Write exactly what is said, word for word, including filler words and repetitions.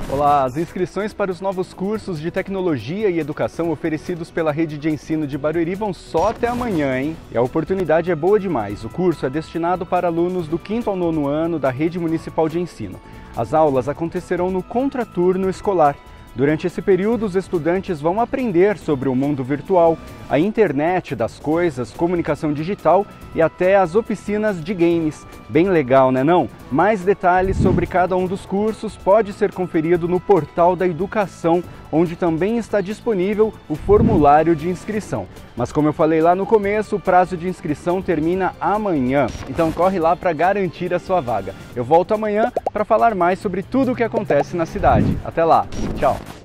Olá, as inscrições para os novos cursos de tecnologia e educação oferecidos pela rede de ensino de Barueri vão só até amanhã, hein? E a oportunidade é boa demais. O curso é destinado para alunos do quinto ao nono ano da rede municipal de ensino. As aulas acontecerão no contraturno escolar. Durante esse período, os estudantes vão aprender sobre o mundo virtual, a internet das coisas, comunicação digital e até as oficinas de games. Bem legal, né não? Mais detalhes sobre cada um dos cursos pode ser conferido no portal da Educação, onde também está disponível o formulário de inscrição. Mas como eu falei lá no começo, o prazo de inscrição termina amanhã, então corre lá para garantir a sua vaga. Eu volto amanhã para falar mais sobre tudo o que acontece na cidade. Até lá, tchau!